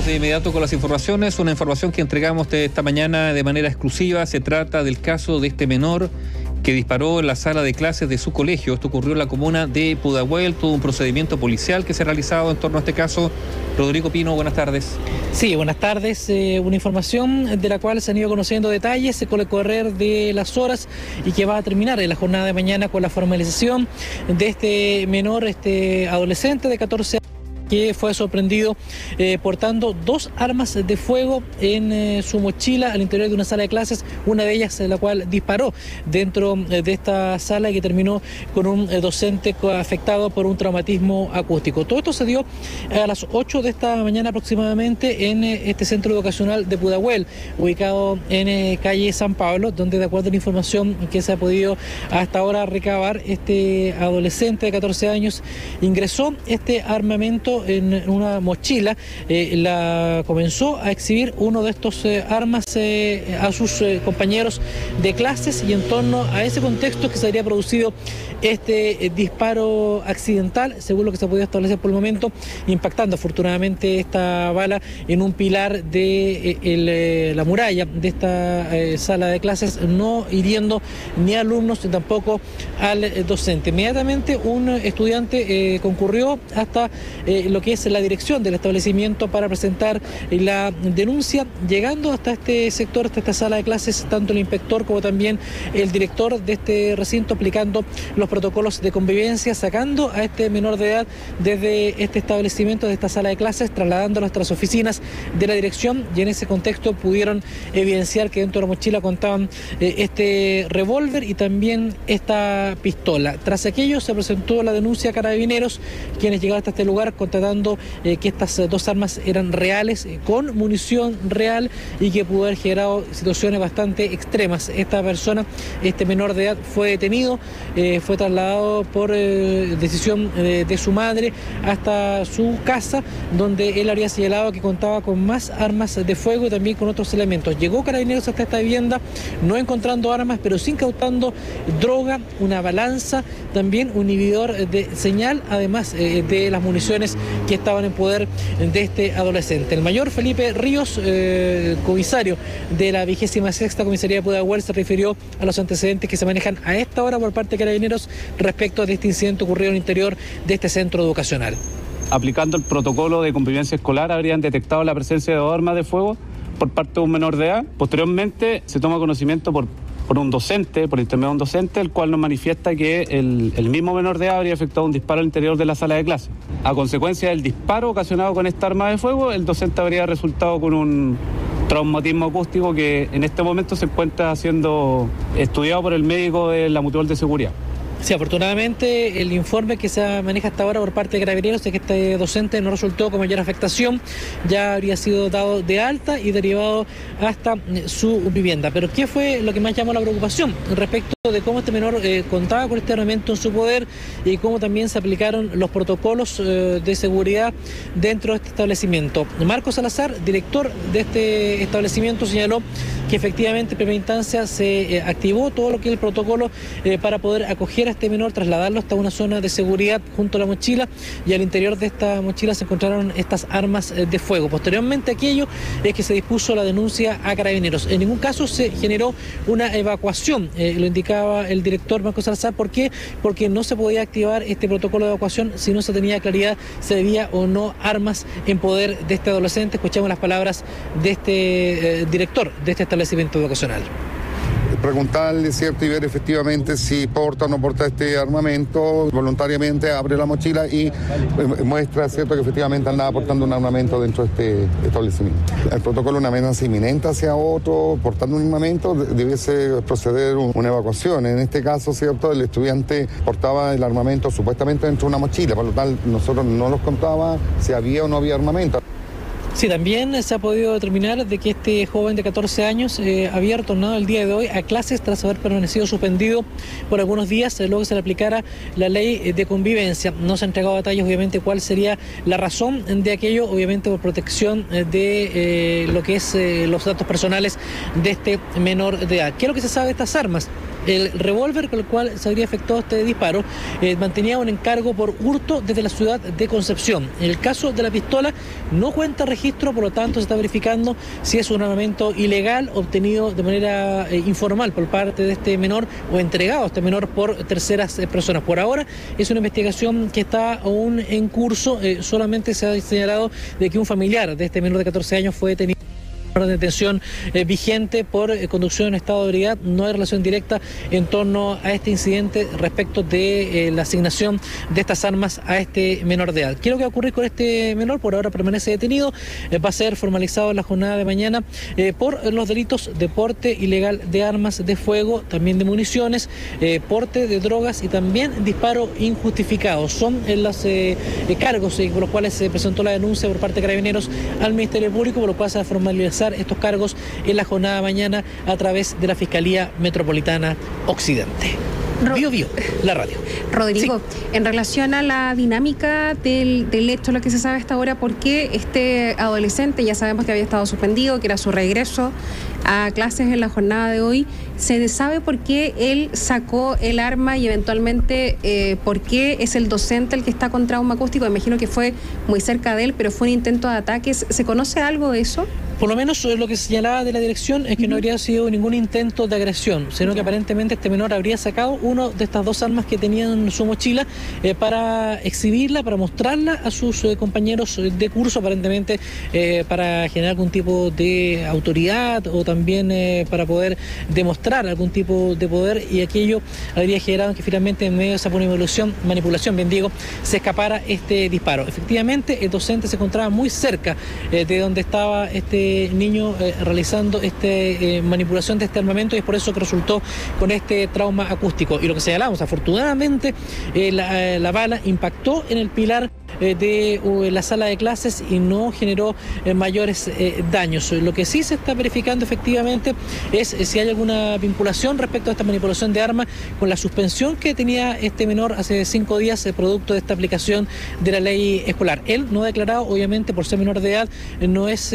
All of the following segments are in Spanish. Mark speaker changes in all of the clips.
Speaker 1: de inmediato con las informaciones, una información que entregamos esta mañana de manera exclusiva. Se trata del caso de este menor que disparó en la sala de clases de su colegio. Esto ocurrió en la comuna de Pudahuel, todo un procedimiento policial que se ha realizado en torno a este caso. Rodrigo Pino, buenas tardes.
Speaker 2: Sí, buenas tardes. Una información de la cual se han ido conociendo detalles con el correr de las horas y que va a terminar en la jornada de mañana con la formalización de este menor, este adolescente de 14 años, que fue sorprendido portando 2 armas de fuego en su mochila al interior de una sala de clases, una de ellas la cual disparó dentro de esta sala y que terminó con un docente afectado por un traumatismo acústico. Todo esto se dio a las 8 de esta mañana aproximadamente en este centro educacional de Pudahuel, ubicado en calle San Pablo, donde de acuerdo a la información que se ha podido hasta ahora recabar, este adolescente de 14 años ingresó este armamento en una mochila, la comenzó a exhibir uno de estos armas a sus compañeros de clases, y en torno a ese contexto que se habría producido este disparo accidental, según lo que se ha podido establecer por el momento, impactando afortunadamente esta bala en un pilar de la muralla de esta sala de clases, no hiriendo ni a alumnos ni tampoco al docente. Inmediatamente un estudiante concurrió hasta lo que es la dirección del establecimiento para presentar la denuncia, llegando hasta este sector, hasta esta sala de clases, tanto el inspector como también el director de este recinto, aplicando los protocolos de convivencia, sacando a este menor de edad desde este establecimiento, de esta sala de clases, trasladándolo hasta las oficinas de la dirección, y en ese contexto pudieron evidenciar que dentro de la mochila contaban este revólver y también esta pistola. Tras aquello se presentó la denuncia a Carabineros, quienes llegaron hasta este lugar constatando que estas 2 armas eran reales, con munición real, y que pudo haber generado situaciones bastante extremas. Esta persona, este menor de edad, fue detenido, fue trasladado por decisión de su madre hasta su casa, donde él habría señalado que contaba con más armas de fuego y también con otros elementos. Llegó Carabineros hasta esta vivienda, no encontrando armas, pero sí incautando droga, una balanza, también un inhibidor de señal, además de las municiones que estaban en poder de este adolescente. El mayor Felipe Ríos, comisario de la 26ª Comisaría de Pudahuel, se refirió a los antecedentes que se manejan a esta hora por parte de Carabineros respecto de este incidente ocurrido en el interior de este centro educacional.
Speaker 3: Aplicando el protocolo de convivencia escolar, habrían detectado la presencia de 2 armas de fuego por parte de un menor de edad. Posteriormente se toma conocimiento por un docente, por intermedio de un docente, el cual nos manifiesta que el mismo menor de edad habría efectuado un disparo al interior de la sala de clase. A consecuencia del disparo ocasionado con esta arma de fuego, el docente habría resultado con un traumatismo acústico que en este momento se encuentra siendo estudiado por el médico de la Mutual de Seguridad.
Speaker 2: Sí, afortunadamente el informe que se maneja hasta ahora por parte de Carabineros es que este docente no resultó con mayor afectación, ya habría sido dado de alta y derivado hasta su vivienda. Pero ¿qué fue lo que más llamó la preocupación? Respecto de cómo este menor contaba con este armamento en su poder y cómo también se aplicaron los protocolos de seguridad dentro de este establecimiento. Marco Salazar, director de este establecimiento, señaló que efectivamente en primera instancia se activó todo lo que es el protocolo para poder acoger a este menor, trasladarlo hasta una zona de seguridad junto a la mochila, y al interior de esta mochila se encontraron estas armas de fuego. Posteriormente aquello es que se dispuso la denuncia a Carabineros. En ningún caso se generó una evacuación, lo indicaba el director Marco Salazar. ¿Por qué? Porque no se podía activar este protocolo de evacuación si no se tenía claridad si había o no armas en poder de este adolescente. Escuchamos las palabras de este director de este establecimiento educacional.
Speaker 4: Preguntarle, ¿cierto?, y ver efectivamente si porta o no porta este armamento. Voluntariamente abre la mochila y muestra, ¿cierto?, que efectivamente andaba portando un armamento dentro de este establecimiento. El protocolo, una amenaza inminente hacia otro portando un armamento, debiese proceder una evacuación. En este caso, ¿cierto?, el estudiante portaba el armamento supuestamente dentro de una mochila, por lo tal nosotros no nos contaba si había o no había armamento.
Speaker 2: Sí, también se ha podido determinar de que este joven de 14 años había retornado el día de hoy a clases tras haber permanecido suspendido por algunos días, luego que se le aplicara la ley de convivencia. No se han entregado detalles, obviamente, cuál sería la razón de aquello, obviamente por protección de lo que es los datos personales de este menor de edad. ¿Qué es lo que se sabe de estas armas? El revólver con el cual se habría efectuado este disparo mantenía un encargo por hurto desde la ciudad de Concepción. En el caso de la pistola no cuenta registro, por lo tanto se está verificando si es un armamento ilegal obtenido de manera informal por parte de este menor o entregado a este menor por terceras personas. Por ahora es una investigación que está aún en curso, solamente se ha señalado de que un familiar de este menor de 14 años fue detenido de detención vigente por conducción en estado de ebriedad. No hay relación directa en torno a este incidente respecto de la asignación de estas armas a este menor de edad. ¿Qué es lo que va a ocurrir con este menor? Por ahora permanece detenido, va a ser formalizado en la jornada de mañana por los delitos de porte ilegal de armas de fuego, también de municiones, porte de drogas y también disparo injustificado. Son los cargos por los cuales se presentó la denuncia por parte de Carabineros al Ministerio Público, por lo cual se va a formalizar estos cargos en la jornada de mañana a través de la Fiscalía Metropolitana Occidente. Bio, la radio.
Speaker 5: Rodrigo,
Speaker 2: sí.
Speaker 5: En relación a la dinámica del hecho, lo que se sabe hasta ahora, ¿por qué este adolescente, ya sabemos que había estado suspendido, que era su regreso a clases en la jornada de hoy, se sabe por qué él sacó el arma y eventualmente por qué es el docente el que está con trauma acústico? Me imagino que fue muy cerca de él, pero fue un intento de ataque. ¿Se conoce algo de eso?
Speaker 2: Por lo menos lo que se señalaba de la dirección es que no habría sido ningún intento de agresión, sino que aparentemente este menor habría sacado una de estas dos armas que tenía en su mochila para exhibirla, para mostrarla a sus compañeros de curso, aparentemente para generar algún tipo de autoridad o también para poder demostrar algún tipo de poder, y aquello habría generado que finalmente en medio de esa manipulación, bien digo, se escapara este disparo. Efectivamente, el docente se encontraba muy cerca de donde estaba este niño realizando manipulación de este armamento, y es por eso que resultó con este trauma acústico. Y lo que señalamos, afortunadamente la bala impactó en el pilar de la sala de clases y no generó mayores daños. Lo que sí se está verificando efectivamente es si hay alguna vinculación respecto a esta manipulación de armas con la suspensión que tenía este menor hace 5 días, producto de esta aplicación de la ley escolar. Él no ha declarado, obviamente por ser menor de edad, no es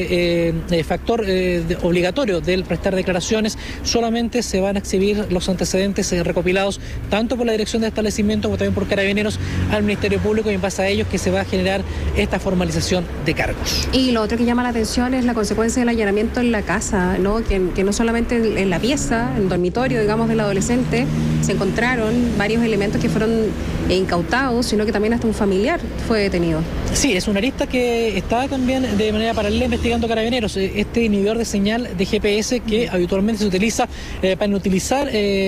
Speaker 2: factor obligatorio de prestar declaraciones, solamente se van a exhibir los antecedentes recopilados tanto por la dirección de establecimiento como también por Carabineros al Ministerio Público, y en base a ellos que se va a generar esta formalización de cargos.
Speaker 5: Y lo otro que llama la atención es la consecuencia del allanamiento en la casa, ¿no? Que no solamente en la pieza, en el dormitorio, digamos, del adolescente, se encontraron varios elementos que fueron incautados, sino que también hasta un familiar fue detenido.
Speaker 2: Sí, es una arista que está también de manera paralela investigando Carabineros, este inhibidor de señal de GPS que habitualmente se utiliza para inutilizar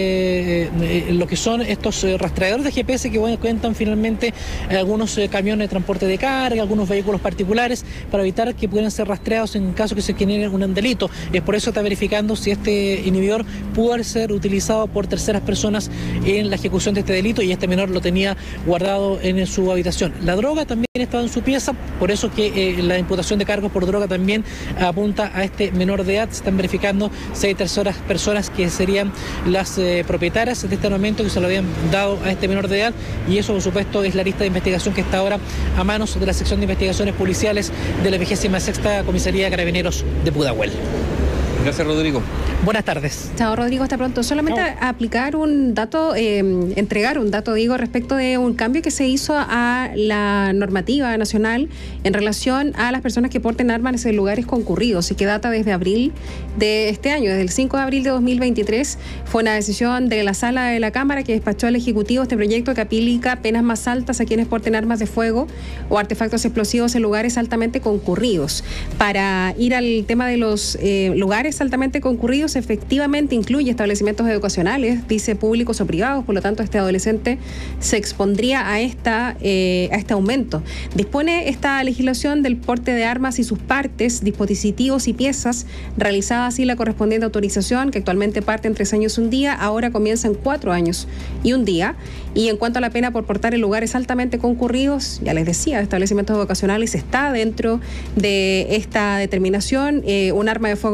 Speaker 2: lo que son estos rastreadores de GPS que cuentan finalmente algunos camiones de transporte de carga, algunos vehículos particulares, para evitar que puedan ser rastreados en caso que se genere un delito. Es por eso que está verificando si este inhibidor pudo ser utilizado por terceras personas en la ejecución de este delito, y este menor lo tenía guardado en su habitación. La droga también estaba en su pieza, por eso que la imputación de cargos por droga también apunta a este menor de edad. Se están verificando 6 terceras personas que serían las propietarias de este armamento que se lo habían dado a este menor de edad, y eso por supuesto es la lista de investigación que está ahora a manos de la sección de investigaciones policiales de la 26ª Comisaría de Carabineros de Pudahuel.
Speaker 1: Gracias, Rodrigo.
Speaker 2: Buenas tardes.
Speaker 5: Chao, Rodrigo, hasta pronto. Solamente aplicar un dato, entregar un dato, digo, respecto de un cambio que se hizo a la normativa nacional en relación a las personas que porten armas en lugares concurridos, y que data desde abril de este año, desde el 5 de abril de 2023. Fue una decisión de la Sala de la Cámara que despachó al Ejecutivo este proyecto que aplica penas más altas a quienes porten armas de fuego o artefactos explosivos en lugares altamente concurridos. Para ir al tema de los lugares altamente concurridos, efectivamente incluye establecimientos educacionales, dice públicos o privados, por lo tanto este adolescente se expondría a este aumento. Dispone esta legislación del porte de armas y sus partes, dispositivos y piezas, realizada así la correspondiente autorización, que actualmente parte en 3 años y 1 día, ahora comienza en 4 años y 1 día. Y en cuanto a la pena por portar en lugares altamente concurridos, ya les decía, establecimientos educacionales está dentro de esta determinación, un arma de fuego adulterada,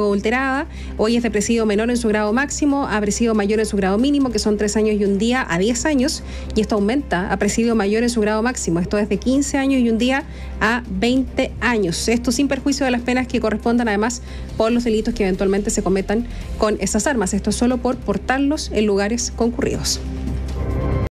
Speaker 5: aumentada. Hoy es de presidio menor en su grado máximo a presidio mayor en su grado mínimo, que son 3 años y un día a 10 años, y esto aumenta a presidio mayor en su grado máximo. Esto es de 15 años y un día a 20 años. Esto sin perjuicio de las penas que correspondan además por los delitos que eventualmente se cometan con esas armas. Esto es solo por portarlos en lugares concurridos.